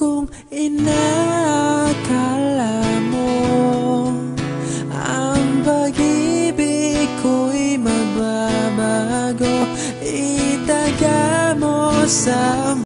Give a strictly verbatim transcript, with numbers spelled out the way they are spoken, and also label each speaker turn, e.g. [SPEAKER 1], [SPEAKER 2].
[SPEAKER 1] Kung inakala mo ang pag-ibig ko'y mababago, itaga mo sa